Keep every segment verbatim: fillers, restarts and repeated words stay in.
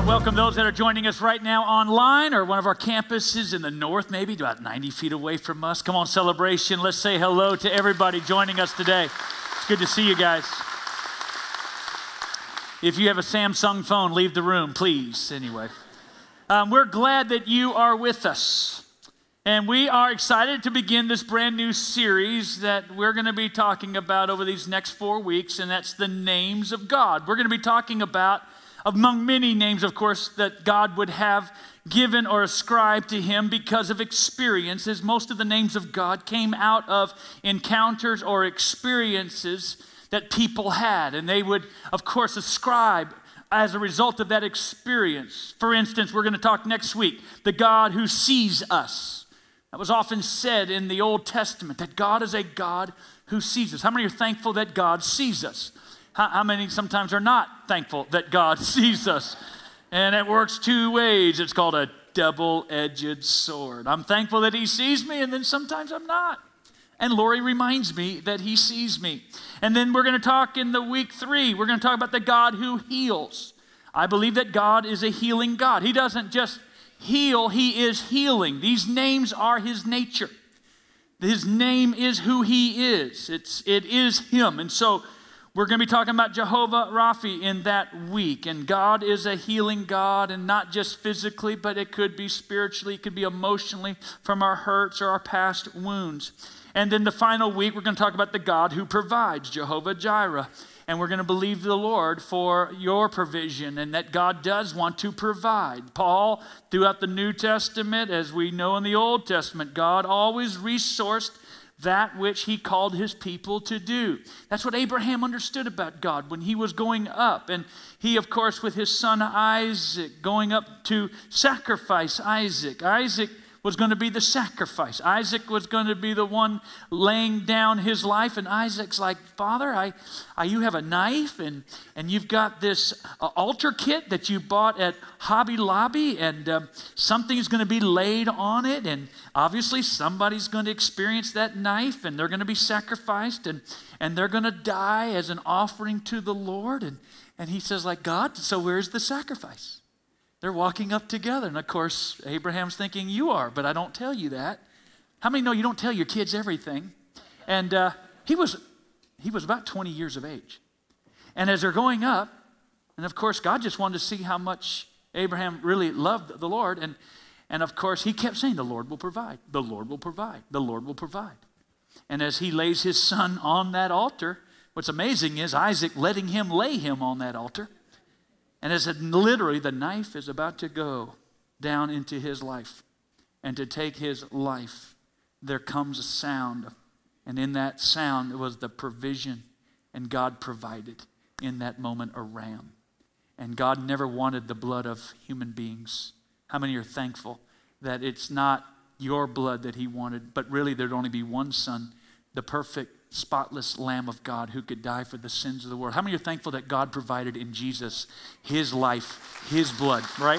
want to welcome those that are joining us right now online or one of our campuses in the north, maybe about ninety feet away from us. Come on, Celebration. Let's say hello to everybody joining us today. It's good to see you guys. If you have a Samsung phone, leave the room, please. Anyway, um, we're glad that you are with us. And we are excited to begin this brand new series that we're going to be talking about over these next four weeks, and that's the names of God. We're going to be talking about, among many names, of course, that God would have given or ascribed to him because of experiences. Most of the names of God came out of encounters or experiences that people had, and they would, of course, ascribe as a result of that experience. For instance, we're going to talk next week, the God who sees us. That was often said in the Old Testament, that God is a God who sees us. How many are thankful that God sees us? How, how many sometimes are not thankful that God sees us? And it works two ways. It's called a double-edged sword. I'm thankful that he sees me, and then sometimes I'm not. And Lori reminds me that he sees me. And then we're going to talk in the week three, we're going to talk about the God who heals. I believe that God is a healing God. He doesn't just heal, he is healing. These names are his nature. His name is who he is. It's, it is him. And so we're going to be talking about Jehova Rophi in that week. And God is a healing God, and not just physically, but it could be spiritually, it could be emotionally from our hurts or our past wounds. And then the final week, we're going to talk about the God who provides, Jehova Jireh. And we're going to believe the Lord for your provision, and that God does want to provide. Paul, throughout the New Testament, as we know in the Old Testament, God always resourced that which he called his people to do. That's what Abraham understood about God when he was going up. And he, of course, with his son Isaac, going up to sacrifice Isaac. Isaac was going to be the sacrifice. Isaac was going to be the one laying down his life. And Isaac's like, Father, I, I you have a knife, and, and you've got this uh, altar kit that you bought at Hobby Lobby, and um, something's going to be laid on it. And obviously somebody's going to experience that knife, and they're going to be sacrificed, and, and they're going to die as an offering to the Lord. And, and he says, like, God, so where's the sacrifice? They're walking up together. And of course, Abraham's thinking, you are, but I don't tell you that. How many know you don't tell your kids everything? And uh, he was he was about twenty years of age. And as they're going up, and of course, God just wanted to see how much Abraham really loved the Lord. And, and of course, he kept saying, the Lord will provide. The Lord will provide. The Lord will provide. And as he lays his son on that altar, what's amazing is Isaac letting him lay him on that altar. And as it, literally the knife is about to go down into his life and to take his life, there comes a sound. And in that sound was the provision. And God provided in that moment a ram. And God never wanted the blood of human beings. How many are thankful that it's not your blood that he wanted, but really there'd only be one son, the perfect, spotless Lamb of God who could die for the sins of the world. How many are thankful that God provided in Jesus his life, his blood, right?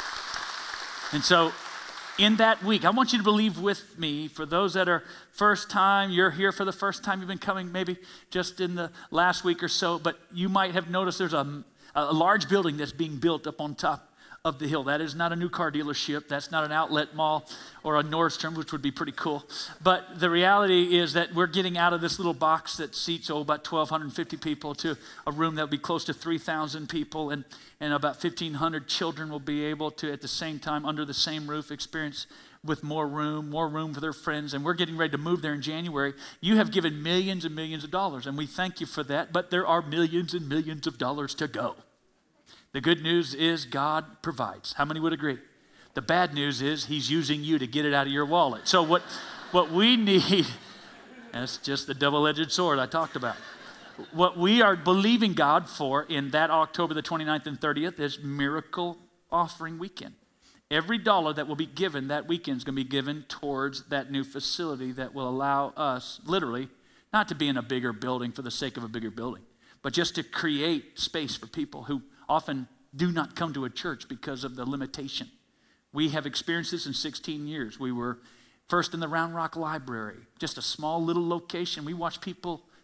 And so in that week, I want you to believe with me, for those that are first time, you're here for the first time, you've been coming maybe just in the last week or so, but you might have noticed there's a, a large building that's being built up on top of the hill. That is not a new car dealership. That's not an outlet mall or a Nordstrom, which would be pretty cool. But the reality is that we're getting out of this little box that seats, oh, about twelve fifty people to a room that will be close to three thousand people, and, and about fifteen hundred children will be able to, at the same time, under the same roof, experience with more room, more room for their friends. And we're getting ready to move there in January. You have given millions and millions of dollars, and we thank you for that, but there are millions and millions of dollars to go. The good news is God provides. How many would agree? The bad news is he's using you to get it out of your wallet. So what, what we need, that's just the double-edged sword I talked about. What we are believing God for in that October the twenty-ninth and thirtieth is Miracle Offering Weekend. Every dollar that will be given that weekend is going to be given towards that new facility that will allow us, literally, not to be in a bigger building for the sake of a bigger building, but just to create space for people who often do not come to a church because of the limitation. We have experienced this in sixteen years. We were first in the Round Rock Library, just a small little location. We watched people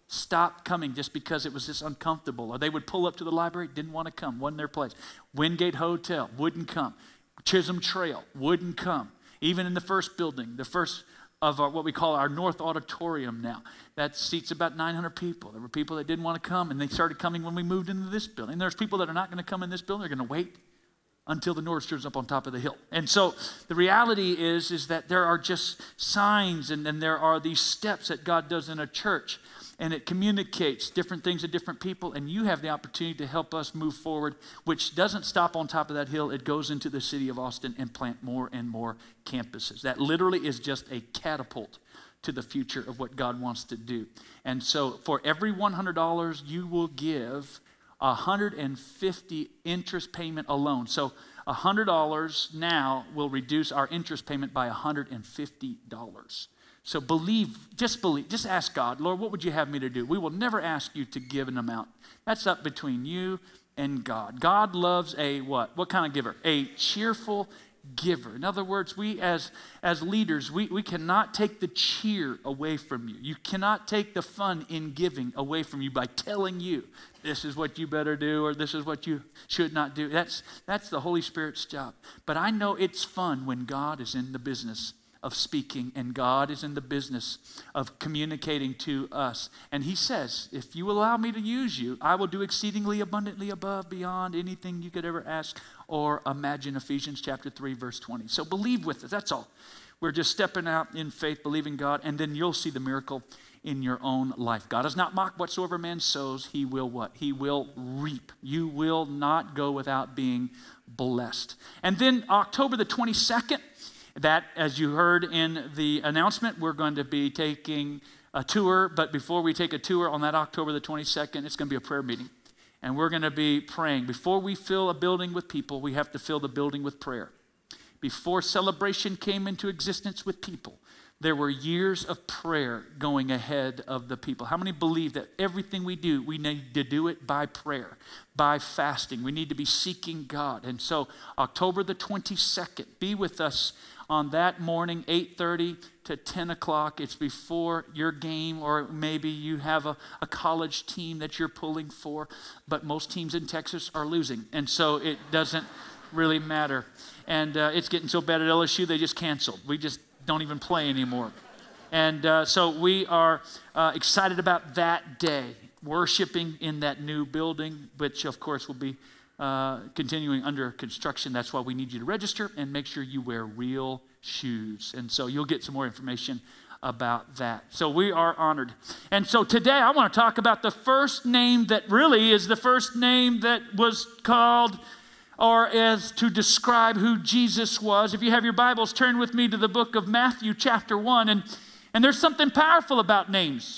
stopped coming just because it was just uncomfortable. Or they would pull up to the library, didn't want to come, wasn't their place. Wingate Hotel, wouldn't come. Chisholm Trail, wouldn't come. Even in the first building, the first of our, what we call our North Auditorium now. That seats about nine hundred people. There were people that didn't want to come, and they started coming when we moved into this building. There's people that are not going to come in this building. They're going to wait until the Nordstrom's up on top of the hill. And so the reality is, is that there are just signs, and then there are these steps that God does in a church, and it communicates different things to different people, and you have the opportunity to help us move forward, which doesn't stop on top of that hill. It goes into the city of Austin and plant more and more campuses. That literally is just a catapult to the future of what God wants to do. And so for every one hundred dollars you will give, one hundred fifty interest payment alone. So one hundred dollars now will reduce our interest payment by one hundred fifty dollars. So believe, just believe, just ask God, Lord, what would you have me to do? We will never ask you to give an amount. That's up between you and God. God loves a what? What kind of giver? A cheerful giver. In other words, we as, as leaders, we, we cannot take the cheer away from you. You cannot take the fun in giving away from you by telling you, this is what you better do, or this is what you should not do. That's, that's the Holy Spirit's job. But I know it's fun when God is in the business of speaking, and God is in the business of communicating to us. And he says, if you allow me to use you, I will do exceedingly abundantly above, beyond anything you could ever ask or imagine. Ephesians chapter three, verse twenty. So believe with us, that's all. We're just stepping out in faith, believing God, and then you'll see the miracle in your own life. God does not mock whatsoever man sows, he will what? He will reap. You will not go without being blessed. And then October the twenty-second, that, as you heard in the announcement, we're going to be taking a tour. But before we take a tour on that October the twenty-second, it's going to be a prayer meeting. And we're going to be praying. Before we fill a building with people, we have to fill the building with prayer. Before celebration came into existence with people, there were years of prayer going ahead of the people. How many believe that everything we do, we need to do it by prayer, by fasting? We need to be seeking God. And so October the twenty-second, be with us on that morning, eight thirty to ten o'clock. It's before your game, or maybe you have a, a college team that you're pulling for, but most teams in Texas are losing, and so it doesn't really matter. And uh, it's getting so bad at L S U, they just canceled. We just don't even play anymore. And uh, so we are uh, excited about that day, worshiping in that new building, which of course will be uh, continuing under construction. That's why we need you to register and make sure you wear real shoes. And so you'll get some more information about that. So we are honored. And so today I want to talk about the first name that really is the first name that was called, or as to describe who Jesus was. If you have your Bibles, turn with me to the book of Matthew chapter one. And, and there's something powerful about names.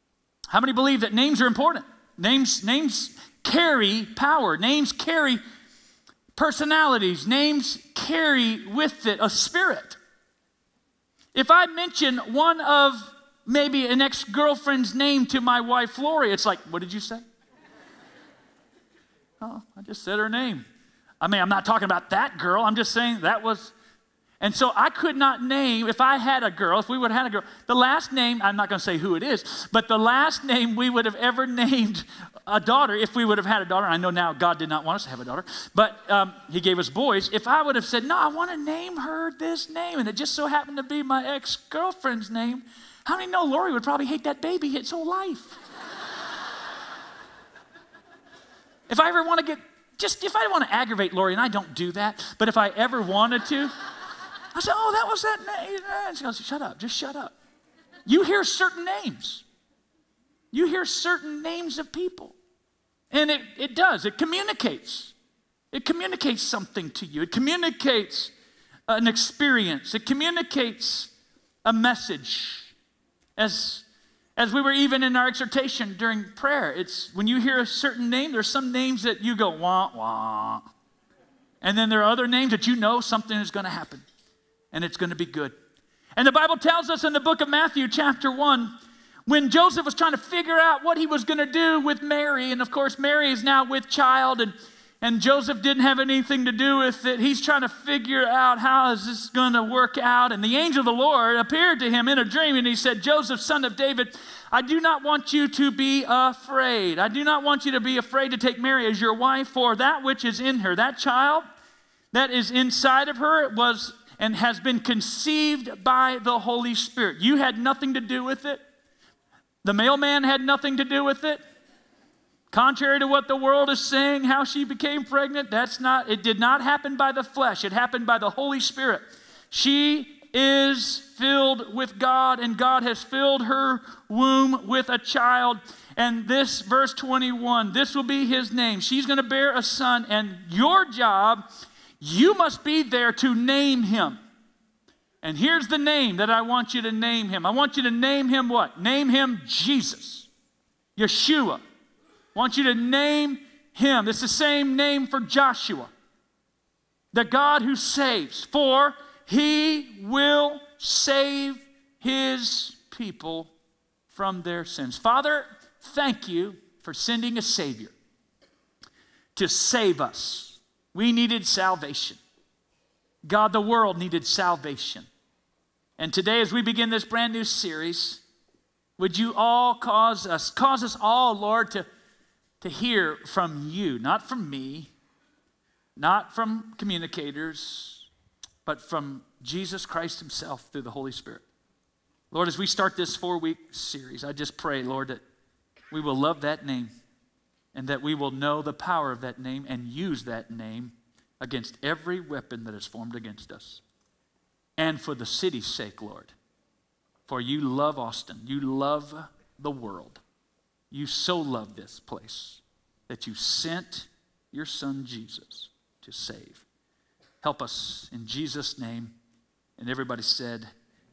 How many believe that names are important? Names, names carry power. Names carry personalities. Names carry with it a spirit. If I mention one of maybe an ex-girlfriend's name to my wife, Lori, it's like, what did you say? Oh, I just said her name. I mean, I'm not talking about that girl. I'm just saying that was. And so I could not name, if I had a girl, if we would have had a girl, the last name, I'm not going to say who it is, but the last name we would have ever named a daughter, if we would have had a daughter, I know now God did not want us to have a daughter, but um, he gave us boys. If I would have said, no, I want to name her this name, and it just so happened to be my ex-girlfriend's name, how many know Lori would probably hate that baby his whole life? If I ever want to get, just if I want to aggravate Lori, and I don't do that, but if I ever wanted to, I said, oh, that was that name. And she goes, shut up, just shut up. You hear certain names. You hear certain names of people. And it, it does, it communicates. It communicates something to you. It communicates an experience. It communicates a message. As, as we were even in our exhortation during prayer, it's when you hear a certain name, there's some names that you go, wah, wah. And then there are other names that you know something is going to happen. And it's going to be good. And the Bible tells us in the book of Matthew chapter one, when Joseph was trying to figure out what he was going to do with Mary, and of course Mary is now with child, and, And Joseph didn't have anything to do with it. He's trying to figure out how is this going to work out. And the angel of the Lord appeared to him in a dream, and he said, Joseph, son of David, I do not want you to be afraid. I do not want you to be afraid to take Mary as your wife, for that which is in her, that child that is inside of her was and has been conceived by the Holy Spirit. You had nothing to do with it. The mailman had nothing to do with it. Contrary to what the world is saying, how she became pregnant, that's not, it did not happen by the flesh. It happened by the Holy Spirit. She is filled with God, and God has filled her womb with a child. And this, verse twenty-one, this will be his name. She's going to bear a son, and your job, you must be there to name him. And here's the name that I want you to name him. I want you to name him what? Name him Jesus. Yeshua. I want you to name him. It's the same name for Joshua. The God who saves. For he will save his people from their sins. Father, thank you for sending a Savior to save us. We needed salvation. God, the world needed salvation. And today, as we begin this brand new series, would you all cause us, cause us all, Lord, to to hear from you, not from me, not from communicators, but from Jesus Christ himself through the Holy Spirit. Lord, as we start this four-week series, I just pray, Lord, that we will love that name and that we will know the power of that name and use that name against every weapon that is formed against us. And for the city's sake, Lord, for you love Austin, you love the world. You so love this place that you sent your son Jesus to save. Help us in Jesus' name. And everybody said,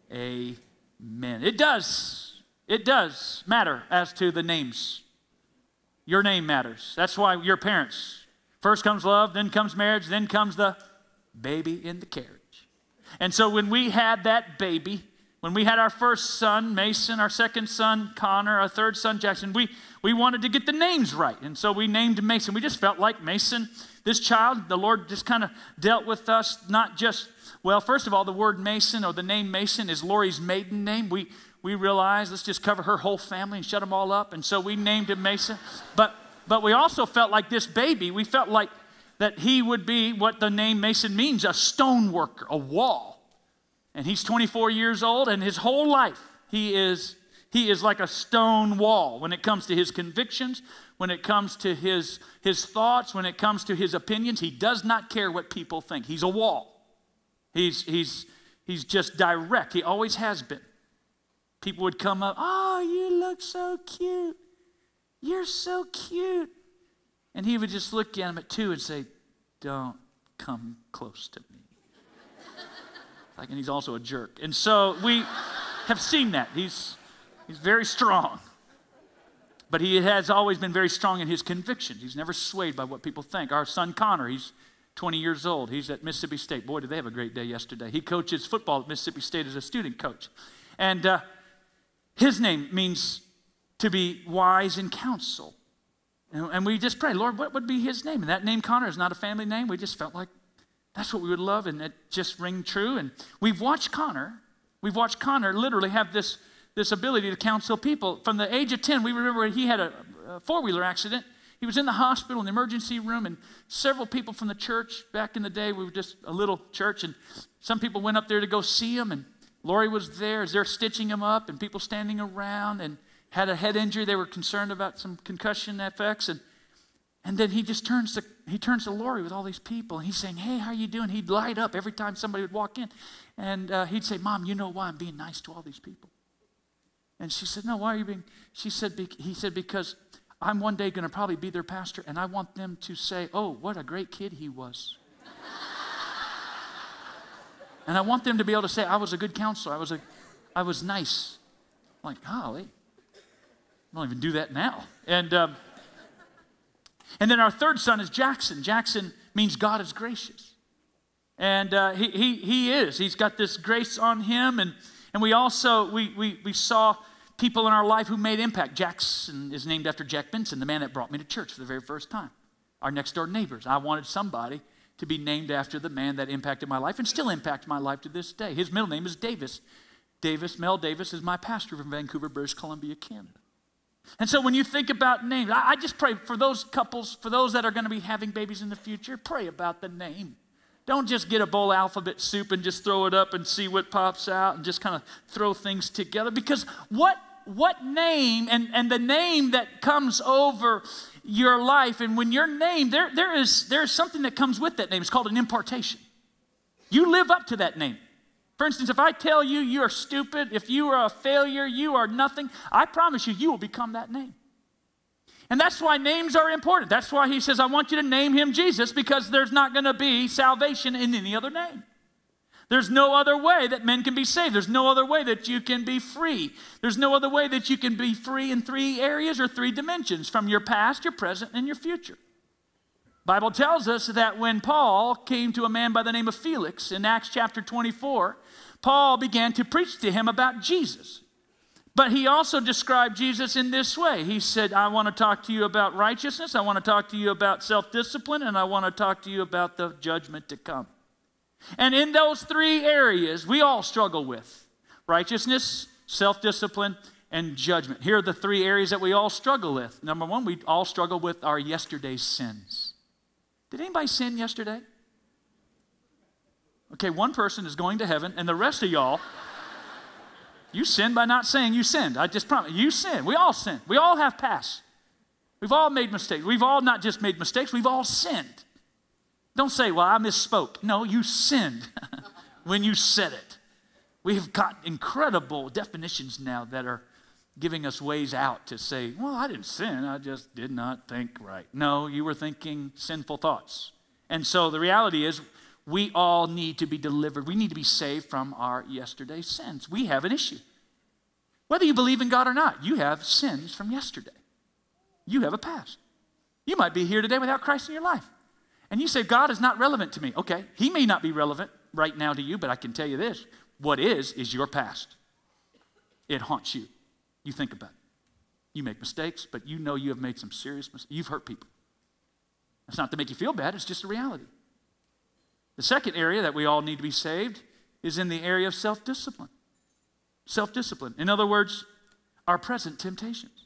amen. It does. It does matter as to the names. Your name matters. That's why your parents. First comes love, then comes marriage, then comes the baby in the carriage. And so when we had that baby, when we had our first son, Mason, our second son, Connor, our third son, Jackson, we, we wanted to get the names right. And so we named Mason. We just felt like Mason, this child, the Lord just kind of dealt with us, not just, well, first of all, the word Mason or the name Mason is Lori's maiden name. We, we realized, let's just cover her whole family and shut them all up. And so we named him Mason. But, but we also felt like this baby, we felt like that he would be what the name Mason means, a stone worker, a wall. And he's twenty-four years old, and his whole life, he is, he is like a stone wall when it comes to his convictions, when it comes to his, his thoughts, when it comes to his opinions. He does not care what people think. He's a wall. He's, he's, he's just direct. He always has been. People would come up, oh, you look so cute. You're so cute. And he would just look at him at two and say, don't come close to me. Like, and he's also a jerk. And so we have seen that. He's, he's very strong. But he has always been very strong in his convictions. He's never swayed by what people think. Our son Connor, he's twenty years old. He's at Mississippi State. Boy, did they have a great day yesterday. He coaches football at Mississippi State as a student coach. And uh, his name means to be wise in counsel. And, and we just pray, Lord, what would be his name? And that name, Connor, is not a family name. We just felt like that's what we would love, and it just rang true. And we've watched Connor, we've watched Connor literally have this, this ability to counsel people. From the age of ten, we remember he had a, a four-wheeler accident. He was in the hospital, in the emergency room, and several people from the church, back in the day, we were just a little church, and some people went up there to go see him, and Lori was there as they're stitching him up, and people standing around, and had a head injury. They were concerned about some concussion effects, and And then he just turns to, he turns to Lori with all these people, and he's saying, hey, how you doing? He'd light up every time somebody would walk in. And uh, he'd say, Mom, you know why I'm being nice to all these people? And she said, no, why are you being, she said, he said, because I'm one day going to probably be their pastor, and I want them to say, oh, what a great kid he was. And I want them to be able to say, I was a good counselor. I was, a, I was nice. I'm like, golly, I don't even do that now. And um, And then our third son is Jackson. Jackson means God is gracious. And uh, he, he, he is. He's got this grace on him. And, and we also, we, we, we saw people in our life who made impact. Jackson is named after Jack Benson, the man that brought me to church for the very first time. our next door neighbors. I wanted somebody to be named after the man that impacted my life and still impacts my life to this day. His middle name is Davis. Davis, Mel Davis is my pastor from Vancouver, British Columbia, Canada. And so when you think about names, I, I just pray for those couples, for those that are going to be having babies in the future, pray about the name. Don't just get a bowl of alphabet soup and just throw it up and see what pops out and just kind of throw things together. Because what, what name and, and the name that comes over your life, and when you're named, there, there, is, there is something that comes with that name. It's called an impartation. You live up to that name. For instance, if I tell you you are stupid, if you are a failure, you are nothing, I promise you, you will become that name. And that's why names are important. That's why he says, I want you to name him Jesus, because there's not going to be salvation in any other name. There's no other way that men can be saved. There's no other way that you can be free. There's no other way that you can be free in three areas or three dimensions, from your past, your present, and your future. The Bible tells us that when Paul came to a man by the name of Felix in Acts chapter twenty-four, Paul began to preach to him about Jesus. But he also described Jesus in this way. He said, I want to talk to you about righteousness, I want to talk to you about self-discipline, and I want to talk to you about the judgment to come. And in those three areas, we all struggle with righteousness, self-discipline, and judgment. Here are the three areas that we all struggle with. Number one, we all struggle with our yesterday's sins. Did anybody sin yesterday? Okay, one person is going to heaven, and the rest of y'all, you sinned by not saying you sinned. I just promise. You sin. We all sin. We all have past. We've all made mistakes. We've all not just made mistakes, we've all sinned. Don't say, well, I misspoke. No, you sinned when you said it. We've got incredible definitions now that are giving us ways out to say, well, I didn't sin, I just did not think right. No, you were thinking sinful thoughts. And so the reality is, we all need to be delivered. We need to be saved from our yesterday's sins. We have an issue. Whether you believe in God or not, you have sins from yesterday. You have a past. You might be here today without Christ in your life. And you say, God is not relevant to me. Okay, he may not be relevant right now to you, but I can tell you this. What is, is your past. It haunts you. You think about it. You make mistakes, but you know you have made some serious mistakes. You've hurt people. It's not to make you feel bad. It's just a reality. The second area that we all need to be saved is in the area of self-discipline. Self-discipline. In other words, our present temptations.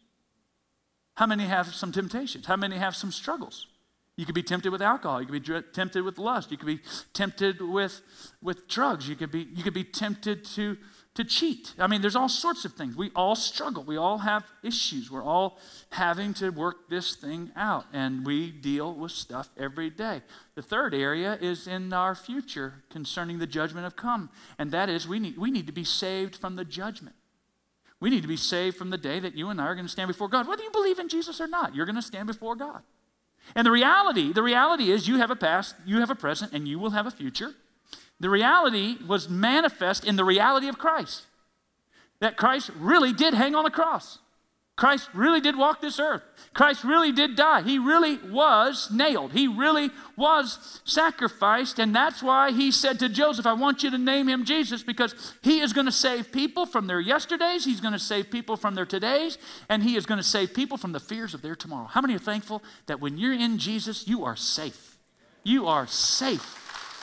How many have some temptations? How many have some struggles? You could be tempted with alcohol. You could be tempted with lust. You could be tempted with, with drugs. You could be, you could be tempted to, to cheat. I mean, there's all sorts of things. We all struggle. We all have issues. We're all having to work this thing out, and we deal with stuff every day. The third area is in our future concerning the judgment of come, and that is we need, we need to be saved from the judgment. We need to be saved from the day that you and I are going to stand before God. Whether you believe in Jesus or not, you're going to stand before God. And the reality, the reality is you have a past, you have a present, and you will have a future. The reality was manifest in the reality of Christ. That Christ really did hang on the cross. Christ really did walk this earth. Christ really did die. He really was nailed. He really was sacrificed. And that's why he said to Joseph, I want you to name him Jesus, because he is going to save people from their yesterdays. He's going to save people from their todays. And he is going to save people from the fears of their tomorrow. How many are thankful that when you're in Jesus, you are safe? You are safe.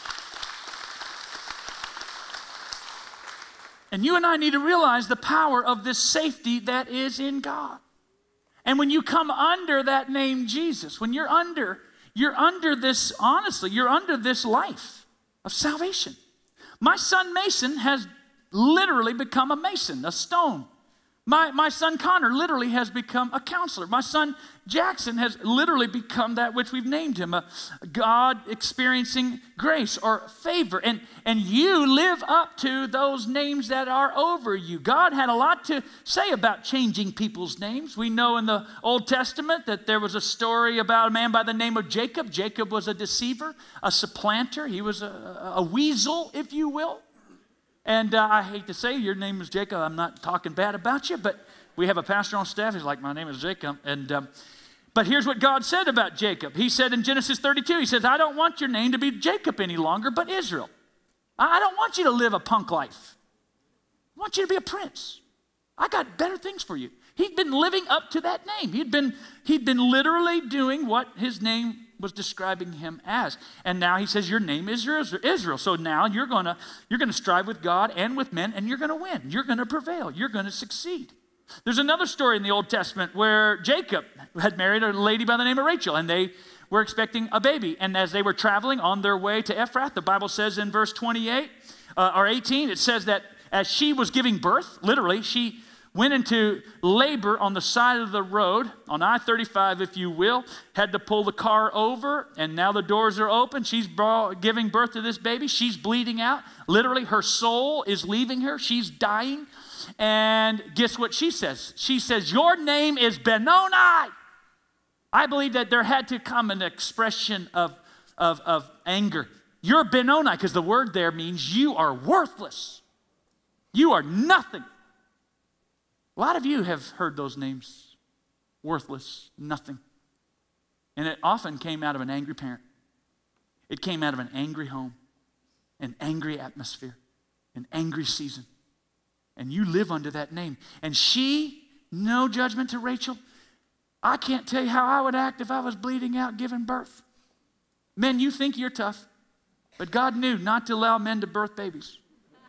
And you and I need to realize the power of this safety that is in God. And when you come under that name Jesus, when you're under, you're under this, honestly, you're under this life of salvation. My son Mason has literally become a mason, a stone. My, my son Connor literally has become a counselor. My son Jackson has literally become that which we've named him, a God experiencing grace or favor. And, and you live up to those names that are over you. God had a lot to say about changing people's names. We know in the Old Testament that there was a story about a man by the name of Jacob. Jacob was a deceiver, a supplanter. He was a, a weasel, if you will. And uh, I hate to say, your name is Jacob. I'm not talking bad about you, but we have a pastor on staff. He's like, my name is Jacob. And um, but here's what God said about Jacob. He said in Genesis thirty-two, he says, I don't want your name to be Jacob any longer, but Israel. I don't want you to live a punk life. I want you to be a prince. I got better things for you. He'd been living up to that name. He'd been, he'd been literally doing what his name was describing him as. And now he says, your name is Israel. So now you're going to you're going to strive with God and with men, and you're going to win. You're going to prevail. You're going to succeed. There's another story in the Old Testament where Jacob had married a lady by the name of Rachel, and they were expecting a baby. And as they were traveling on their way to Ephrath, the Bible says in verse twenty-eight uh, or eighteen, it says that as she was giving birth, literally, she went into labor on the side of the road, on I thirty-five, if you will, had to pull the car over, and now the doors are open. She's brought, giving birth to this baby. She's bleeding out. Literally, her soul is leaving her. She's dying. And guess what she says? She says, your name is Benoni. I believe that there had to come an expression of, of, of anger. You're Benoni, because the word there means you are worthless. You are nothing. A lot of you have heard those names. Worthless, nothing. And it often came out of an angry parent. It came out of an angry home, an angry atmosphere, an angry season. And you live under that name. And she, no judgment to Rachel, I can't tell you how I would act if I was bleeding out giving birth. Men, you think you're tough, but God knew not to allow men to birth babies.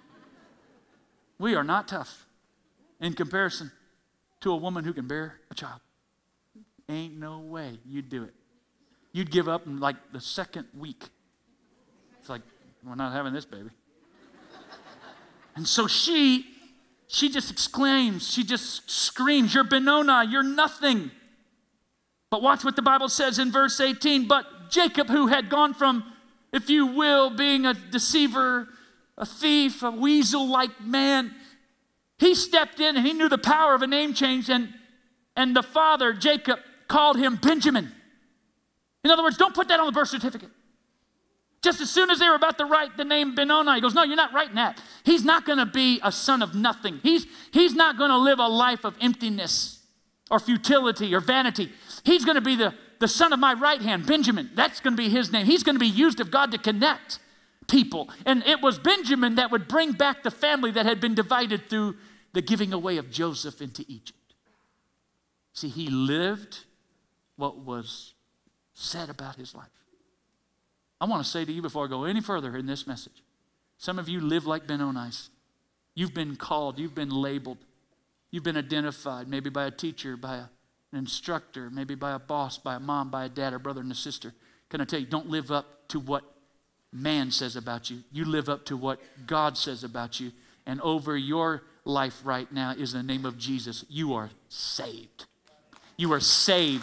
We are not tough in comparison to a woman who can bear a child. Ain't no way you'd do it. You'd give up in like the second week. It's like, we're not having this baby. And so she, she just exclaims, she just screams, you're Benoni, you're nothing. But watch what the Bible says in verse eighteen. But Jacob, who had gone from, if you will, being a deceiver, a thief, a weasel-like man, he stepped in and he knew the power of a name change, and, and the father, Jacob, called him Benjamin. In other words, don't put that on the birth certificate. Just as soon as they were about to write the name Benoni, he goes, no, you're not writing that. He's not going to be a son of nothing. He's, he's not going to live a life of emptiness or futility or vanity. He's going to be the, the son of my right hand, Benjamin. That's going to be his name. He's going to be used of God to connect people. And it was Benjamin that would bring back the family that had been divided through the giving away of Joseph into Egypt. See, he lived what was said about his life. I want to say to you before I go any further in this message, some of you live like Benoni's. You've been called, you've been labeled, you've been identified, maybe by a teacher, by a, an instructor, maybe by a boss, by a mom, by a dad, a brother and a sister. Can I tell you, don't live up to what man says about you. You live up to what God says about you. And over your life right now is the name of Jesus. You are saved. You are saved.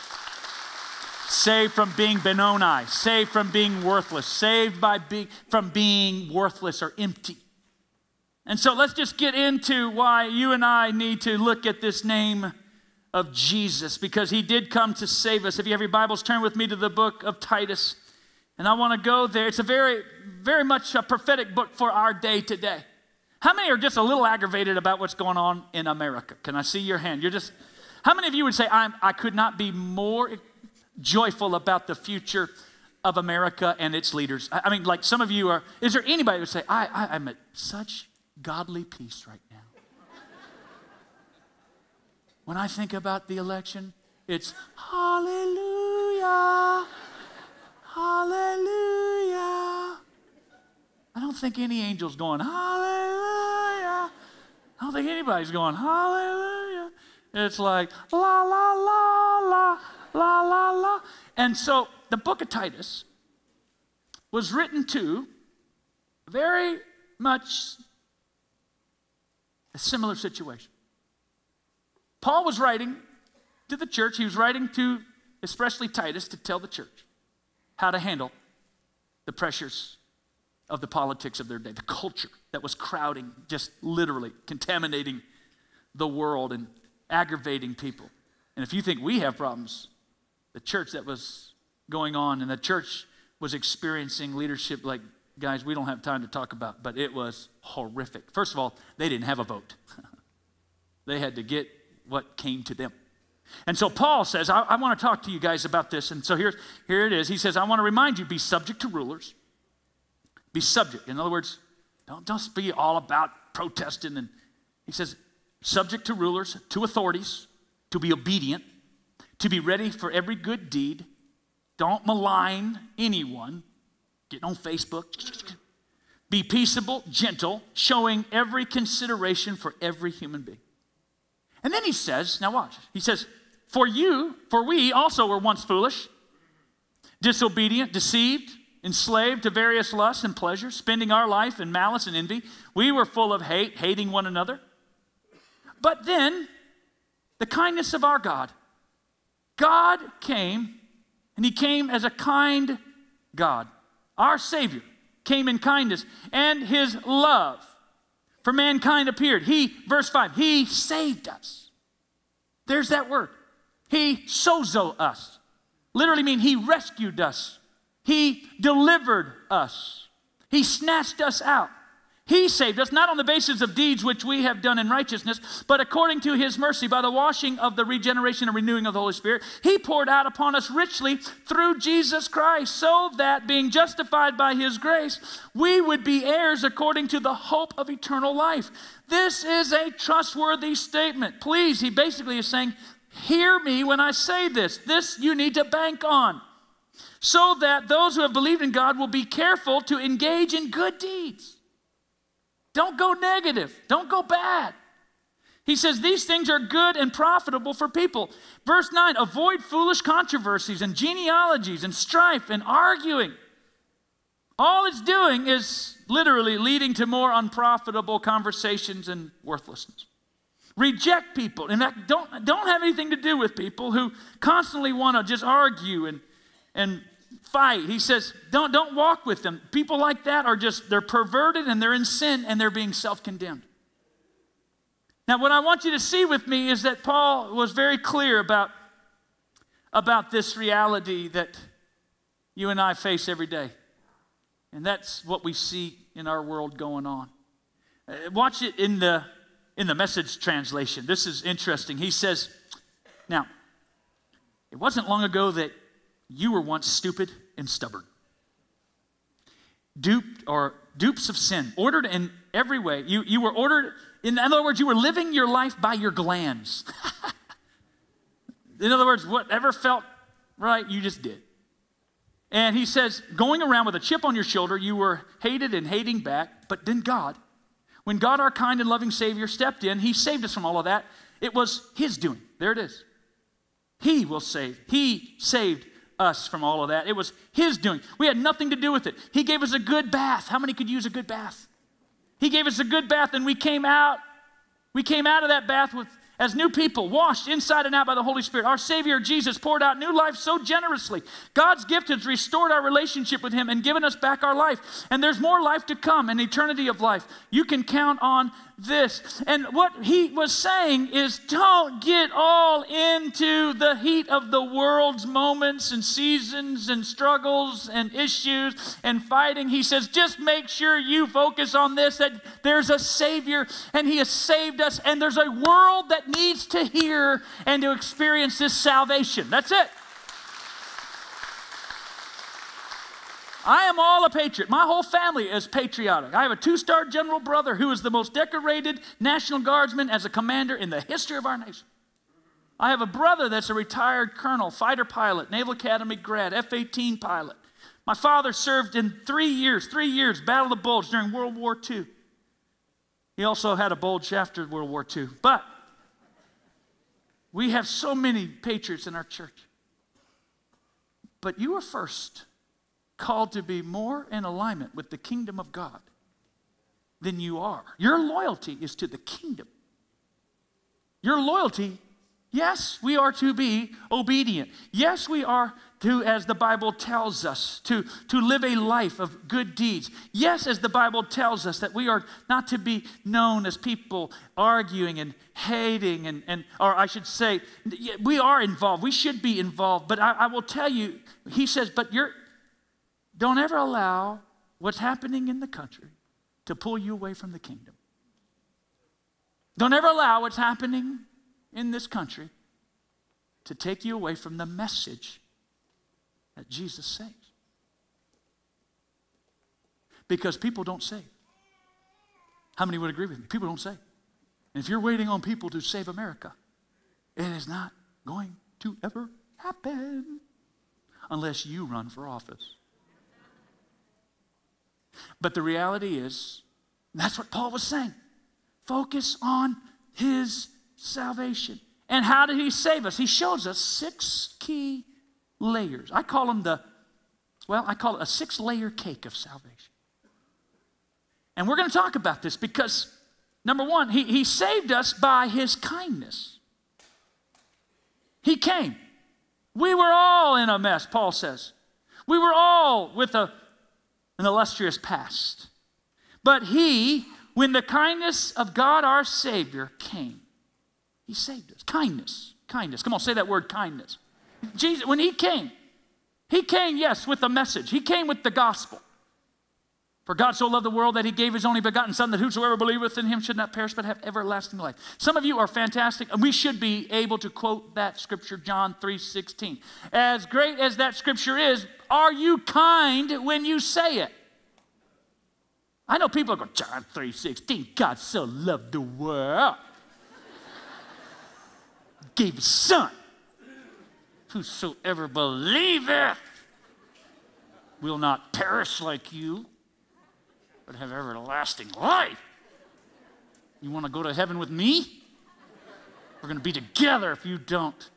Saved from being Benoni, saved from being worthless, saved by being, from being worthless or empty. And so let's just get into why you and I need to look at this name of Jesus, because he did come to save us. If you have your Bibles, turn with me to the book of Titus. And I want to go there. It's a very, very much a prophetic book for our day today. How many are just a little aggravated about what's going on in America? Can I see your hand? You're just, how many of you would say, I'm, I could not be more joyful about the future of America and its leaders? I mean, like some of you are, is there anybody who would say, I, I, I'm at such godly peace right now? When I think about the election, it's hallelujah, hallelujah. I don't think any angel's going, hallelujah. I don't think anybody's going, hallelujah. It's like, la, la, la, la. La, la, la. And so the book of Titus was written to very much a similar situation. Paul was writing to the church. He was writing to especially Titus to tell the church how to handle the pressures of the politics of their day, the culture that was crowding, just literally contaminating the world and aggravating people. And if you think we have problems, the church that was going on, and the church was experiencing leadership like, guys, we don't have time to talk about, but it was horrific. First of all, they didn't have a vote. They had to get what came to them. And so Paul says, I, I want to talk to you guys about this. And so here's, here it is. He says, I want to remind you, be subject to rulers. Be subject. In other words, don't just be all about protesting. And he says, subject to rulers, to authorities, to be obedient, to be ready for every good deed, Don't malign anyone. Get on Facebook. Be peaceable, gentle, showing every consideration for every human being. And then he says, now watch. He says, for you, for we also were once foolish, disobedient, deceived, enslaved to various lusts and pleasures, spending our life in malice and envy. We were full of hate, hating one another. But then, the kindness of our God. God came, and he came as a kind God. Our Savior came in kindness, and his love for mankind appeared. He, verse five, he saved us. There's that word. He sozo us. Literally mean he rescued us. He delivered us. He snatched us out. He saved us, not on the basis of deeds which we have done in righteousness, but according to his mercy, by the washing of the regeneration and renewing of the Holy Spirit, he poured out upon us richly through Jesus Christ, so that being justified by his grace, we would be heirs according to the hope of eternal life. This is a trustworthy statement. Please, he basically is saying, hear me when I say this. This you need to bank on, so that those who have believed in God will be careful to engage in good deeds. Don't go negative. Don't go bad. He says these things are good and profitable for people. Verse nine, avoid foolish controversies and genealogies and strife and arguing. All it's doing is literally leading to more unprofitable conversations and worthlessness. Reject people. In fact, don't, don't have anything to do with people who constantly want to just argue and, and fight. He says, don't, don't walk with them. People like that are just, they're perverted and they're in sin and they're being self-condemned. Now, what I want you to see with me is that Paul was very clear about, about this reality that you and I face every day. And that's what we see in our world going on. Uh, watch it in the, in the Message translation. This is interesting. He says, now, it wasn't long ago that you were once stupid and stubborn, duped or dupes of sin, ordered in every way. You, you were ordered, in other words, you were living your life by your glands. In other words, whatever felt right, you just did. And he says, going around with a chip on your shoulder, you were hated and hating back, but then God, when God, our kind and loving Savior, stepped in, he saved us from all of that. It was his doing. There it is. He will save. He saved us from all of that. It was his doing. We had nothing to do with it. He gave us a good bath. How many could use a good bath? He gave us a good bath, and we came out. We came out of that bath with as new people, washed inside and out by the Holy Spirit. Our Savior Jesus poured out new life so generously. God's gift has restored our relationship with him and given us back our life. And there's more life to come, an eternity of life. You can count on this. And what he was saying is, don't get all into the heat of the world's moments and seasons and struggles and issues and fighting. He says, just make sure you focus on this, that there's a Savior and he has saved us, and there's a world that needs to hear and to experience this salvation. That's it. I am all a patriot. My whole family is patriotic. I have a two-star general brother who is the most decorated National Guardsman as a commander in the history of our nation. I have a brother that's a retired colonel, fighter pilot, Naval Academy grad, F eighteen pilot. My father served in three years, three years, Battle of the Bulge during World War Two. He also had a bulge after World War Two. But we have so many patriots in our church. But you are first called to be more in alignment with the kingdom of God than you are. Your loyalty is to the kingdom. Your loyalty, yes, we are to be obedient. Yes, we are to, as the Bible tells us, to, to live a life of good deeds. Yes, as the Bible tells us, that we are not to be known as people arguing and hating, and, and or I should say, we are involved. We should be involved. But I, I will tell you, he says, but you're, don't ever allow what's happening in the country to pull you away from the kingdom. Don't ever allow what's happening in this country to take you away from the message that Jesus saves. Because people don't save. How many would agree with me? People don't save. And if you're waiting on people to save America, it is not going to ever happen. unless you run for office. But the reality is, that's what Paul was saying. Focus on his salvation. And how did he save us? He shows us six key layers. I call them the, well, I call it a six-layer cake of salvation. And we're going to talk about this because, number one, he, he saved us by his kindness. He came. We were all in a mess, Paul says. We were all with a, an illustrious past. But he, when the kindness of God our Savior came, he saved us. Kindness, kindness. Come on, say that word, kindness. Jesus, when he came, he came, yes, with a message. He came with the gospel. For God so loved the world that he gave his only begotten Son, that whosoever believeth in him should not perish but have everlasting life. Some of you are fantastic, and we should be able to quote that scripture, John three sixteen. As great as that scripture is, are you kind when you say it? I know people go, John three sixteen, God so loved the world. Gave his Son. Whosoever believeth will not perish like you, but have everlasting life. You want to go to heaven with me? We're going to be together if you don't.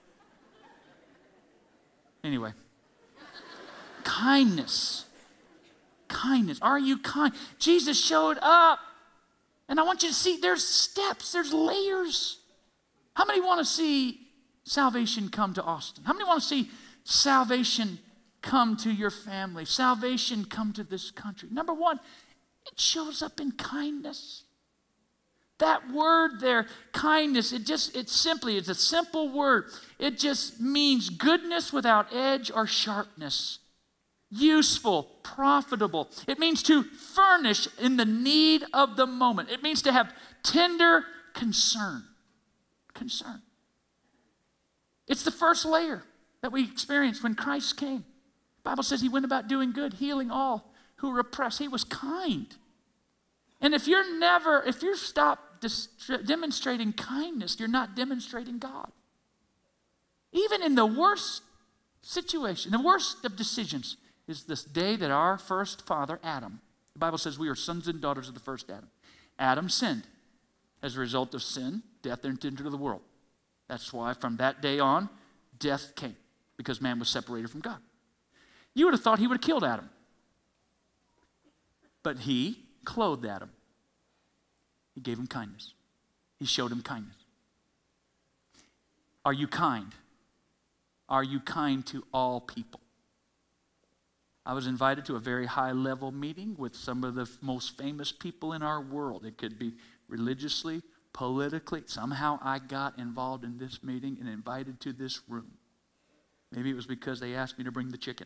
Anyway, kindness. Kindness. Are you kind? Jesus showed up. And I want you to see there's steps, there's layers. How many want to see salvation come to Austin? How many want to see salvation come to your family? Salvation come to this country? Number one, it shows up in kindness. That word there, kindness, it just, it simply, it's a simple word. It just means goodness without edge or sharpness. Useful, profitable. It means to furnish in the need of the moment. It means to have tender concern. Concern. It's the first layer that we experienced when Christ came. The Bible says he went about doing good, healing all who were oppressed. He was kind. And if you're never, if you stop demonstrating kindness, you're not demonstrating God. Even in the worst situation, the worst of decisions is this day that our first father, Adam, the Bible says we are sons and daughters of the first Adam. Adam sinned. As a result of sin, death entered into the world. That's why from that day on, death came, because man was separated from God. You would have thought he would have killed Adam. But he clothed Adam. He gave him kindness. He showed him kindness. Are you kind? Are you kind to all people? I was invited to a very high-level meeting with some of the most famous people in our world. It could be religiously, politically. Somehow I got involved in this meeting and invited to this room. Maybe it was because they asked me to bring the chicken.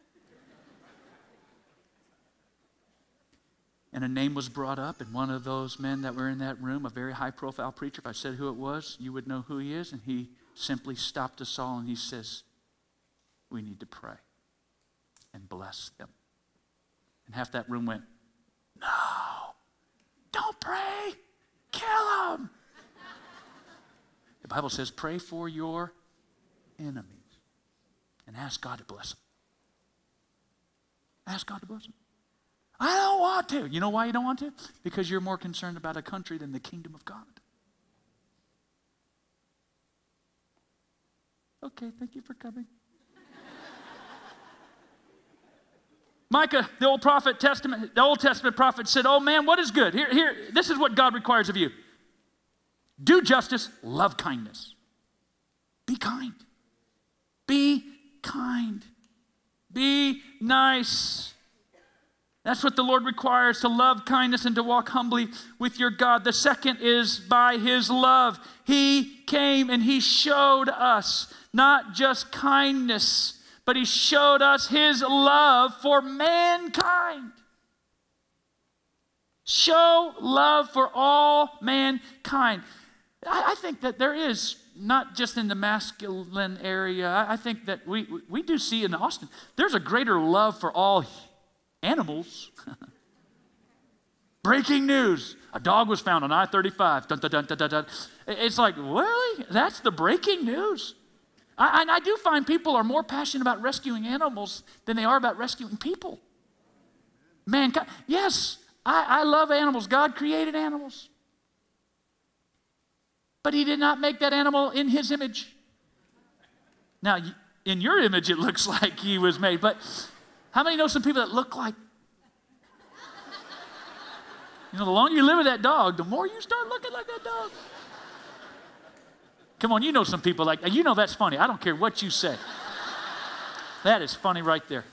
And a name was brought up, and one of those men that were in that room, a very high-profile preacher, if I said who it was, you would know who he is, and he simply stopped us all and he says, we need to pray and bless them. And half that room went, no, don't pray, kill them. The Bible says pray for your enemies and ask God to bless them. Ask God to bless them. I don't want to. You know why you don't want to? Because you're more concerned about a country than the kingdom of God. Okay, thank you for coming. Micah, the Old Prophet Testament, the Old Testament prophet said, oh man, what is good? Here, here, this is what God requires of you. Do justice, love kindness. Be kind. Be kind. Be nice. That's what the Lord requires, to love kindness and to walk humbly with your God. The second is by his love. He came and he showed us not just kindness, but he showed us his love for mankind. Show love for all mankind. I, I think that there is, not just in the masculine area, I, I think that we, we, we do see in Austin, there's a greater love for all animals. Breaking news. A dog was found on I thirty-five. Dun, dun, dun, dun, dun, dun. It's like, really? That's the breaking news? I, I do find people are more passionate about rescuing animals than they are about rescuing people. Mankind, yes, I, I love animals. God created animals. But he did not make that animal in his image. Now, in your image, it looks like he was made. But how many know some people that look like? You know, the longer you live with that dog, the more you start looking like that dog. Come on, you know some people like that. You know that's funny. I don't care what you say. That is funny right there.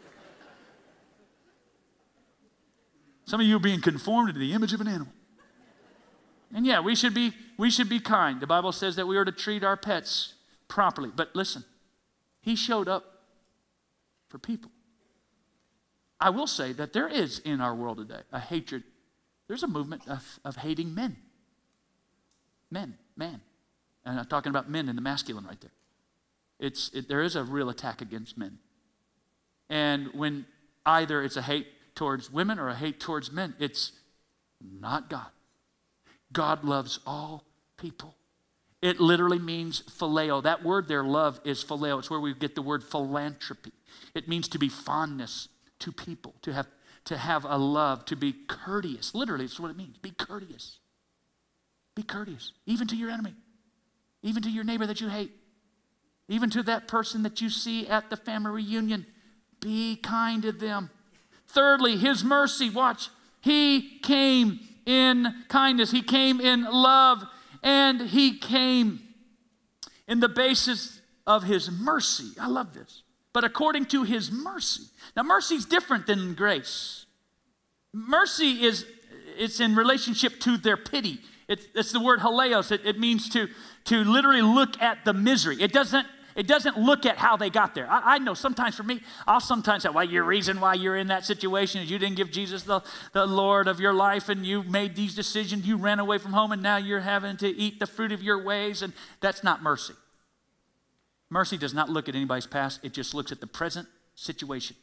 Some of you are being conformed to the image of an animal. And yeah, we should be, we should be kind. The Bible says that we are to treat our pets properly. But listen, he showed up for people. I will say that there is in our world today a hatred. There's a movement of, of hating men. Men, man. And I'm talking about men in the masculine right there. It's, it, there is a real attack against men. And when either it's a hate towards women or a hate towards men, it's not God. God loves all people. It literally means phileo. That word there, love, is phileo. It's where we get the word philanthropy. It means to be fondness to people, to have, to have a love, to be courteous. Literally, it's what it means. Be courteous. Be courteous, even to your enemy. Even to your neighbor that you hate. Even to that person that you see at the family reunion. Be kind to them. Thirdly, his mercy. Watch. He came in kindness. He came in love. And he came in the basis of his mercy. I love this. But according to his mercy. Now, mercy is different than grace. Mercy is, it's in relationship to their pity. It's, it's the word haleos. It, it means to, to literally look at the misery. It doesn't, it doesn't look at how they got there. I, I know sometimes for me, I'll sometimes say, well, your reason why you're in that situation is you didn't give Jesus the, the Lord of your life and you made these decisions. You ran away from home and now you're having to eat the fruit of your ways. And that's not mercy. Mercy does not look at anybody's past. It just looks at the present situation.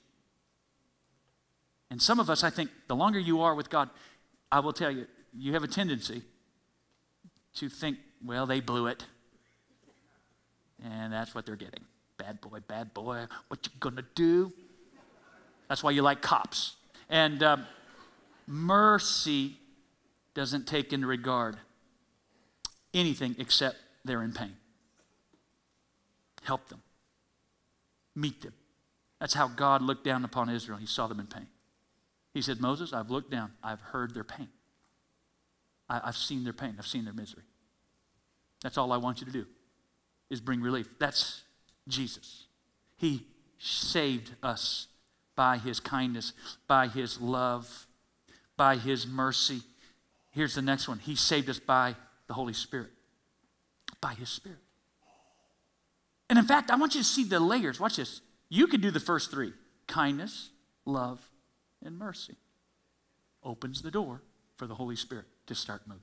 And some of us, I think, the longer you are with God, I will tell you, you have a tendency to think, well, they blew it. And that's what they're getting. Bad boy, bad boy, what you gonna do? That's why you like cops. And um, mercy doesn't take into regard anything except they're in pain. Help them. Meet them. That's how God looked down upon Israel. He saw them in pain. He said, Moses, I've looked down. I've heard their pain. I, I've seen their pain. I've seen their misery. That's all I want you to do, is bring relief. That's Jesus. He saved us by his kindness, by his love, by his mercy. Here's the next one. He saved us by the Holy Spirit, by his Spirit. And in fact, I want you to see the layers. Watch this. You could do the first three. Kindness, love, and mercy. Opens the door for the Holy Spirit to start moving.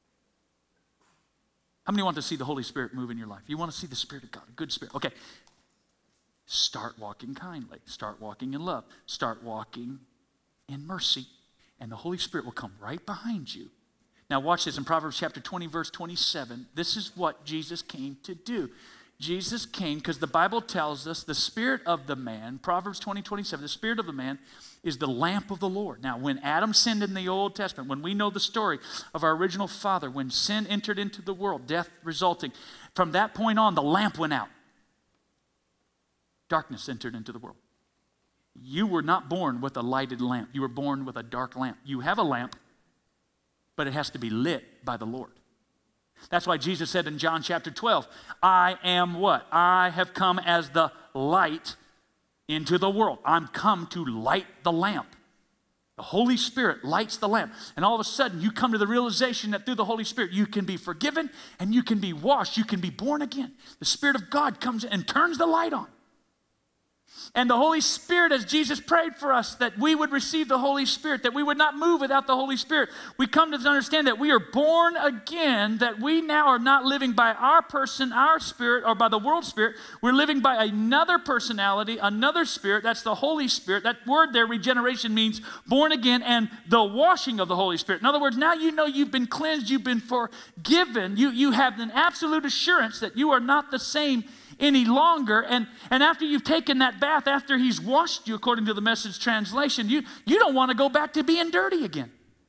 How many want to see the Holy Spirit move in your life? You want to see the Spirit of God, a good Spirit. Okay. Start walking kindly. Start walking in love. Start walking in mercy. And the Holy Spirit will come right behind you. Now watch this in Proverbs chapter twenty, verse twenty-seven. This is what Jesus came to do. Jesus came because the Bible tells us the spirit of the man, Proverbs twenty, twenty-seven, the spirit of the man is the lamp of the Lord. Now, when Adam sinned in the Old Testament, when we know the story of our original father, when sin entered into the world, death resulting, from that point on, the lamp went out. Darkness entered into the world. You were not born with a lighted lamp. You were born with a dark lamp. You have a lamp, but it has to be lit by the Lord. That's why Jesus said in John chapter twelve, I am what? I have come as the light into the world. I'm come to light the lamp. The Holy Spirit lights the lamp. And all of a sudden, you come to the realization that through the Holy Spirit, you can be forgiven and you can be washed. You can be born again. The Spirit of God comes in and turns the light on. And the Holy Spirit, as Jesus prayed for us, that we would receive the Holy Spirit, that we would not move without the Holy Spirit. We come to understand that we are born again, that we now are not living by our person, our spirit, or by the world spirit. We're living by another personality, another spirit. That's the Holy Spirit. That word there, regeneration, means born again and the washing of the Holy Spirit. In other words, now you know you've been cleansed, you've been forgiven. You, you have an absolute assurance that you are not the same any longer. And, and after you've taken that bath, after he's washed you, according to the Message translation, you, you don't want to go back to being dirty again.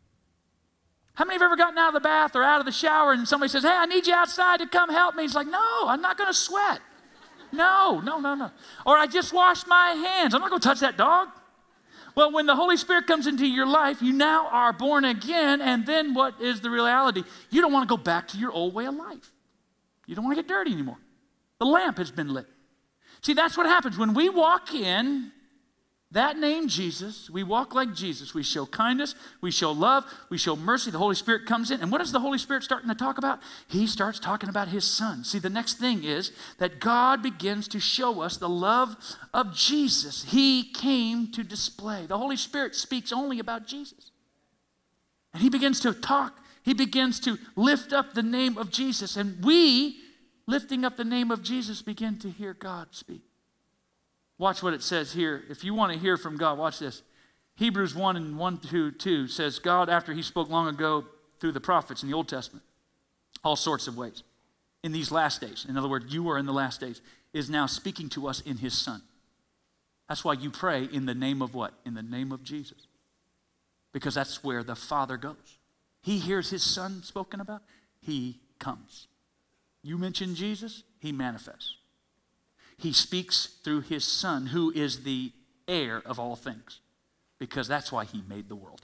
How many have ever gotten out of the bath or out of the shower and somebody says, hey, I need you outside to come help me? He's like, no, I'm not going to sweat. No, no, no, no. Or I just washed my hands. I'm not going to touch that dog. Well, when the Holy Spirit comes into your life, you now are born again, and then what is the reality? You don't want to go back to your old way of life. You don't want to get dirty anymore. The lamp has been lit. See, that's what happens. When we walk in that name Jesus, we walk like Jesus. We show kindness, we show love, we show mercy. The Holy Spirit comes in, and what is the Holy Spirit starting to talk about? He starts talking about his Son. See, the next thing is that God begins to show us the love of Jesus. He came to display. The Holy Spirit speaks only about Jesus. And he begins to talk. He begins to lift up the name of Jesus. And we, lifting up the name of Jesus, begin to hear God speak. Watch what it says here. If you want to hear from God, watch this. Hebrews one and one through two says, God, after he spoke long ago through the prophets in the Old Testament, all sorts of ways, in these last days, in other words, you are in the last days, is now speaking to us in his Son. That's why you pray in the name of what? In the name of Jesus. Because that's where the Father goes. He hears his Son spoken about, he comes. You mention Jesus, he manifests. He speaks through his Son, who is the heir of all things, because that's why he made the world.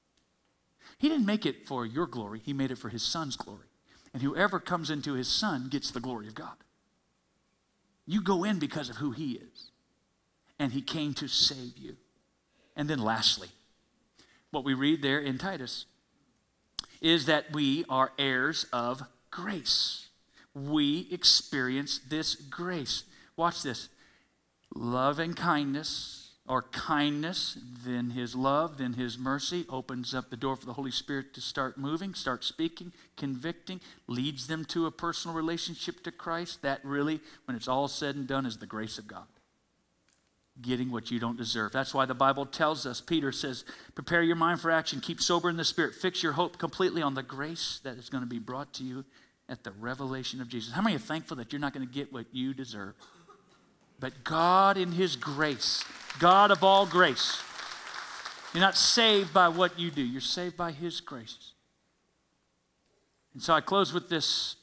He didn't make it for your glory. He made it for his Son's glory. And whoever comes into his Son gets the glory of God. You go in because of who he is. And he came to save you. And then lastly, what we read there in Titus is that we are heirs of grace. We experience this grace. Watch this. Love and kindness, or kindness, then his love, then his mercy opens up the door for the Holy Spirit to start moving, start speaking, convicting, leads them to a personal relationship to Christ. That really, when it's all said and done, is the grace of God. Getting what you don't deserve. That's why the Bible tells us, Peter says, prepare your mind for action, keep sober in the Spirit, fix your hope completely on the grace that is going to be brought to you at the revelation of Jesus. How many are thankful that you're not going to get what you deserve? But God in his grace, God of all grace. You're not saved by what you do. You're saved by his grace. And so I close with this.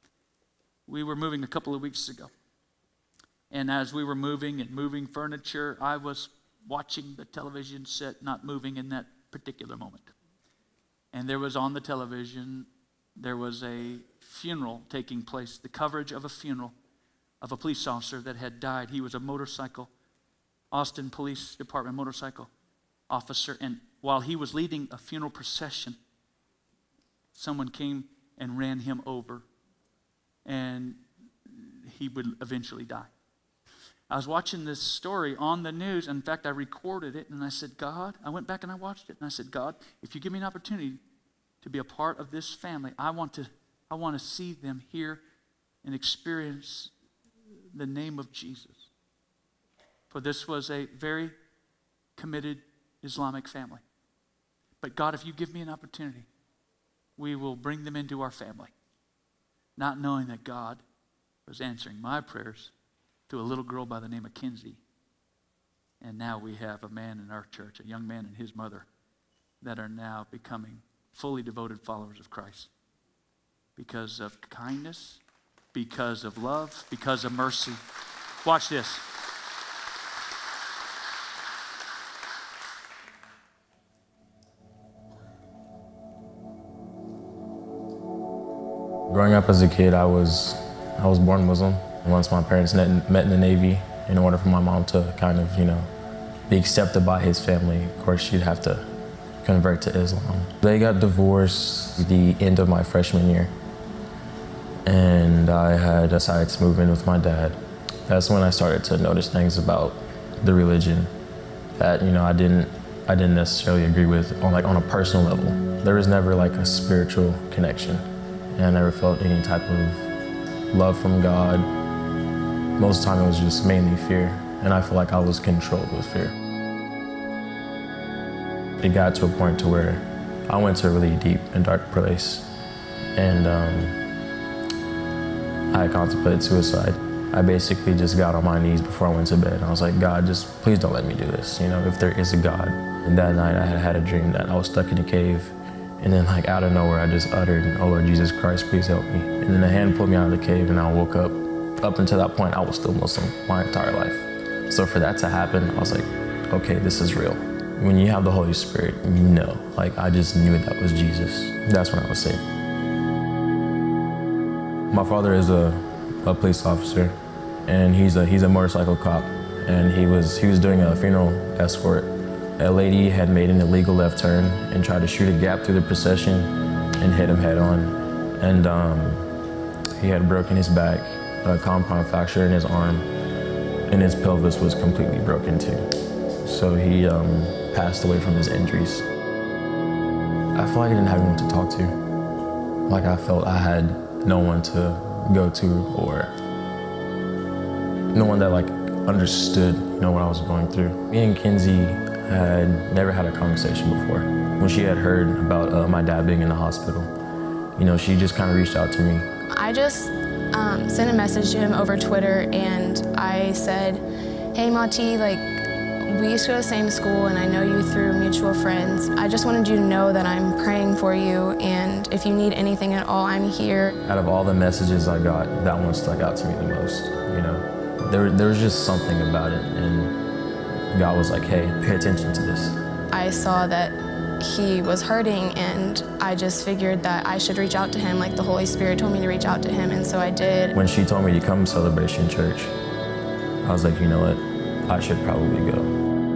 We were moving a couple of weeks ago. And as we were moving and moving furniture, I was watching the television set, not moving in that particular moment. And there was on the television, there was a funeral taking place, the coverage of a funeral of a police officer that had died. He was a motorcycle, Austin Police Department motorcycle officer. And while he was leading a funeral procession, someone came and ran him over, and he would eventually die. I was watching this story on the news. In fact, I recorded it, and I said, God, I went back and I watched it, and I said, God, if you give me an opportunity to be a part of this family, I want to, I want to see them hear and experience the name of Jesus. For this was a very committed Islamic family. But God, if you give me an opportunity, we will bring them into our family, not knowing that God was answering my prayers through a little girl by the name of Kinsey. And now we have a man in our church, a young man and his mother, that are now becoming fully devoted followers of Christ because of kindness, because of love, because of mercy. Watch this. Growing up as a kid, I was I was born Muslim. Once my parents met, met in the Navy, in order for my mom to kind of, you know, be accepted by his family, of course, she'd have to convert to Islam. They got divorced the end of my freshman year. And I had decided to move in with my dad. That's when I started to notice things about the religion that, you know, I didn't, I didn't necessarily agree with on like on a personal level. There was never like a spiritual connection, and I never felt any type of love from God. Most of the time it was just mainly fear, and I feel like I was controlled with fear. It got to a point to where I went to a really deep and dark place, and um, I contemplated suicide. I basically just got on my knees before I went to bed. I was like, God, just please don't let me do this, you know, if there is a God. And that night I had had a dream that I was stuck in a cave. And then like out of nowhere, I just uttered, oh Lord Jesus Christ, please help me. And then a hand pulled me out of the cave and I woke up. Up until that point, I was still Muslim my entire life. So for that to happen, I was like, okay, this is real. When you have the Holy Spirit, you know, like I just knew that was Jesus. That's when I was saved. My father is a, a police officer, and he's a, he's a motorcycle cop. And he was, he was doing a funeral escort. A lady had made an illegal left turn and tried to shoot a gap through the procession and hit him head on. And um, he had broken his back, a compound fracture in his arm, and his pelvis was completely broken too. So he um, passed away from his injuries. I felt like I didn't have anyone to talk to. Like I felt I had no one to go to, or no one that like understood, you know, what I was going through. Me and Kinsey had never had a conversation before. When she had heard about uh, my dad being in the hospital, you know, she just kind of reached out to me. I just um, sent a message to him over Twitter, and I said, hey Mati, like, we used to go to the same school and I know you through mutual friends. I just wanted you to know that I'm praying for you, and if you need anything at all, I'm here. Out of all the messages I got, that one stuck out to me the most, you know. There, there was just something about it, and God was like, hey, pay attention to this. I saw that he was hurting, and I just figured that I should reach out to him, like the Holy Spirit told me to reach out to him, and so I did. When she told me to come to Celebration Church, I was like, you know what, I should probably go.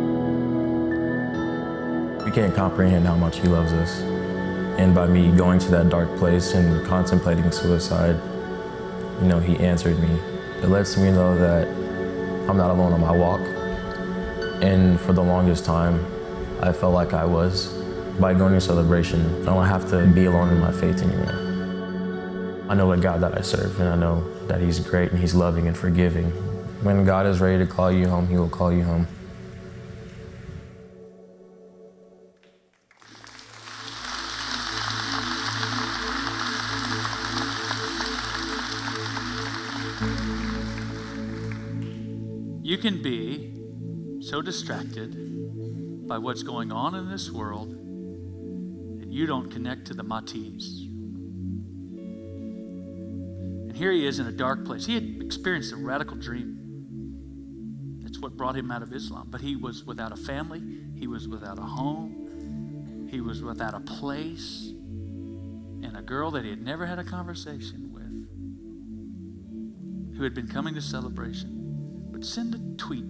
We can't comprehend how much he loves us. And by me going to that dark place and contemplating suicide, you know, he answered me. It lets me know that I'm not alone on my walk. And for the longest time, I felt like I was. By going to Celebration, I don't have to be alone in my faith anymore. I know the God that I serve, and I know that he's great and he's loving and forgiving. When God is ready to call you home, he will call you home. You can be so distracted by what's going on in this world that you don't connect to the Matis. And here he is in a dark place. He had experienced a radical dream. That's what brought him out of Islam. But he was without a family. He was without a home. He was without a place. And a girl that he had never had a conversation with, who had been coming to Celebration, would send a tweet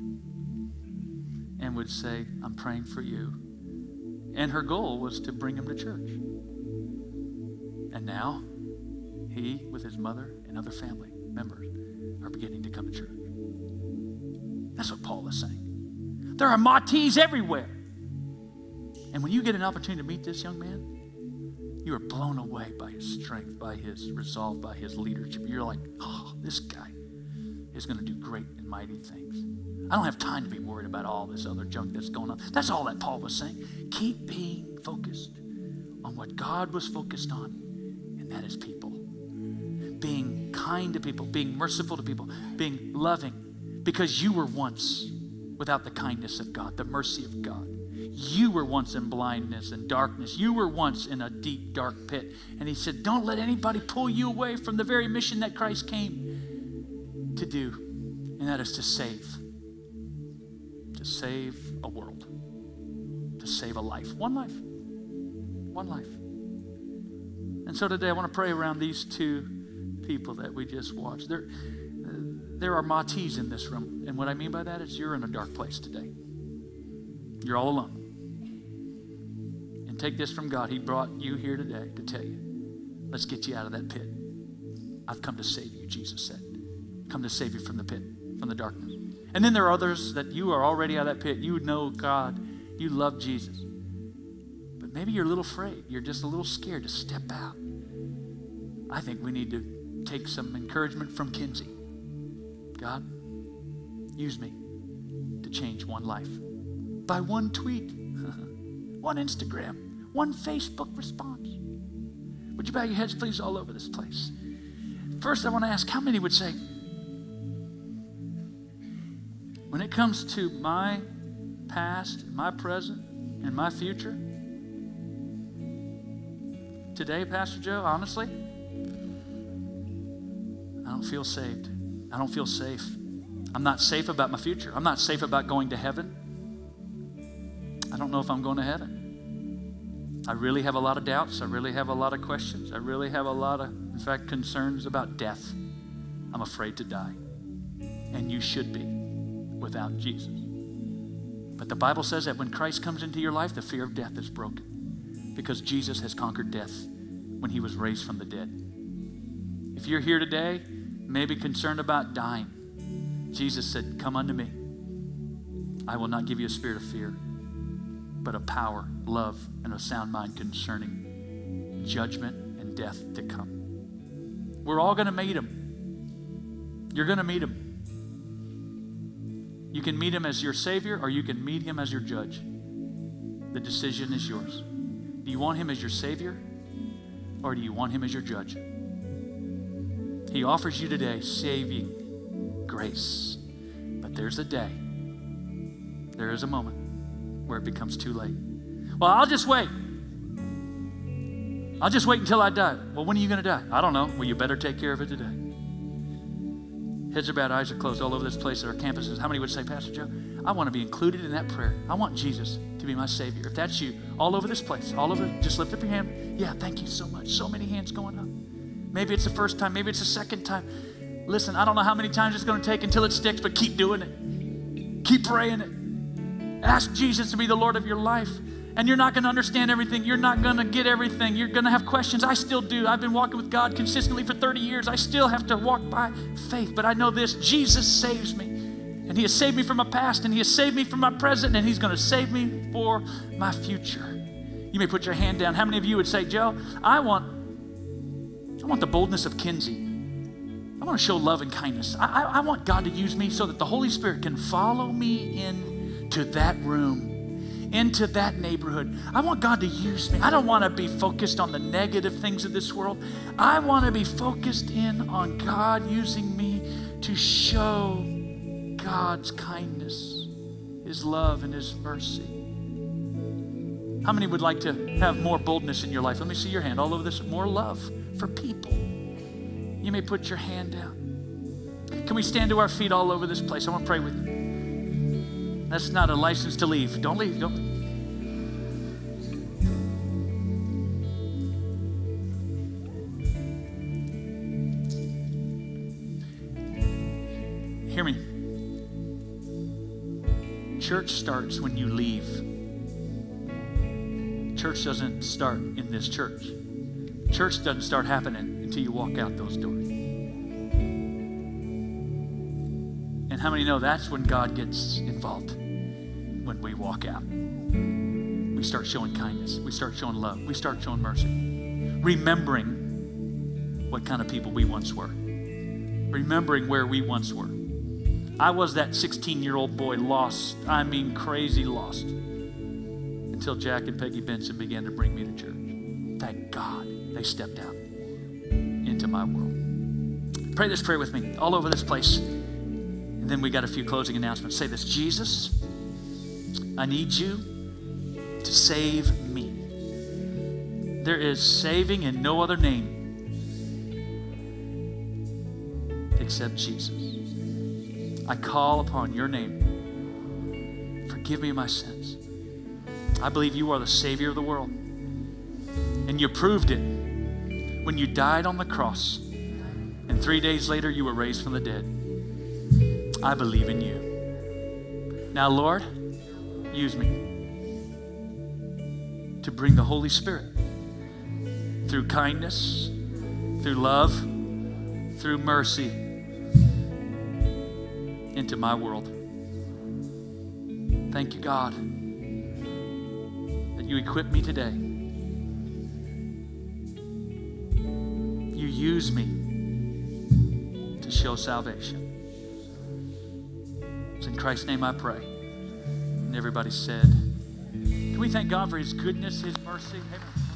and would say, I'm praying for you. And her goal was to bring him to church. And now, he, with his mother and other family members, are beginning to come to church. That's what Paul is saying. There are Matis everywhere. And when you get an opportunity to meet this young man, you are blown away by his strength, by his resolve, by his leadership. You're like, oh, this guy is going to do great and mighty things. I don't have time to be worried about all this other junk that's going on. That's all that Paul was saying. Keep being focused on what God was focused on, and that is people. Being kind to people, being merciful to people, being loving, because you were once without the kindness of God, the mercy of God. You were once in blindness and darkness. You were once in a deep, dark pit. And he said, don't let anybody pull you away from the very mission that Christ came to do, and that is to save. To save a world. To save a life. One life. One life. And so today I want to pray around these two people that we just watched. There, there are Matis in this room, and what I mean by that is you're in a dark place today. You're all alone. And take this from God. He brought you here today to tell you, let's get you out of that pit. I've come to save you, Jesus said. Come to save you from the pit, from the darkness. And then there are others that you are already out of that pit. You know God. You love Jesus. But maybe you're a little afraid. You're just a little scared to step out. I think we need to take some encouragement from Kinsey. God, use me to change one life. By one tweet, one Instagram, one Facebook response. Would you bow your heads, please, all over this place? First, I want to ask, how many would say, when it comes to my past, my present, and my future, today, Pastor Joe, honestly, I don't feel saved. I don't feel safe. I'm not safe about my future. I'm not safe about going to heaven. I don't know if I'm going to heaven. I really have a lot of doubts. I really have a lot of questions. I really have a lot of, in fact, concerns about death. I'm afraid to die. And you should be without Jesus. But the Bible says that when Christ comes into your life, the fear of death is broken because Jesus has conquered death when he was raised from the dead. If you're here today, maybe concerned about dying, Jesus said, come unto me. I will not give you a spirit of fear, but of power, love, and a sound mind concerning judgment and death to come. We're all going to meet him. You're going to meet him. You can meet him as your Savior, or you can meet him as your judge. The decision is yours. Do you want him as your Savior, or do you want him as your judge? He offers you today saving grace. But there's a day, there is a moment where it becomes too late. Well, I'll just wait. I'll just wait until I die. Well, when are you going to die? I don't know. Well, you better take care of it today. Heads are bowed, eyes are closed all over this place at our campuses. How many would say, Pastor Joe, I want to be included in that prayer. I want Jesus to be my Savior. If that's you, all over this place, all over, just lift up your hand. Yeah, thank you so much. So many hands going up. Maybe it's the first time. Maybe it's the second time. Listen, I don't know how many times it's going to take until it sticks, but keep doing it. Keep praying it. Ask Jesus to be the Lord of your life. And you're not going to understand everything. You're not going to get everything. You're going to have questions. I still do. I've been walking with God consistently for thirty years. I still have to walk by faith. But I know this, Jesus saves me. And he has saved me from my past, and he has saved me from my present, and he's going to save me for my future. You may put your hand down. How many of you would say, Joe, I want, I want the boldness of Kinsey. I want to show love and kindness. I, I, I want God to use me so that the Holy Spirit can follow me into that room, into that neighborhood. I want God to use me. I don't want to be focused on the negative things of this world. I want to be focused in on God using me to show God's kindness, his love, and his mercy. How many would like to have more boldness in your life? Let me see your hand all over this. More love for people. You may put your hand down. Can we stand to our feet all over this place? I want to pray with you. That's not a license to leave. Don't leave. Don't leave. Hear me. Church starts when you leave. Church doesn't start in this church. Church doesn't start happening until you walk out those doors. And how many know that's when God gets involved? When we walk out. We start showing kindness. We start showing love. We start showing mercy. Remembering what kind of people we once were. Remembering where we once were. I was that sixteen-year-old boy lost, I mean crazy lost, until Jack and Peggy Benson began to bring me to church. Thank God they stepped out into my world. Pray this prayer with me all over this place. And then we got a few closing announcements. Say this, Jesus, I need you to save me. There is saving in no other name except Jesus. I call upon your name. Forgive me my sins. I believe you are the Savior of the world. And you proved it when you died on the cross. And three days later, you were raised from the dead. I believe in you. Now, Lord, use me to bring the Holy Spirit through kindness, through love, through mercy into my world. Thank you, God, that you equip me today. You use me to show salvation. It's in Christ's name I pray. And everybody said, can we thank God for his goodness, his mercy? Amen.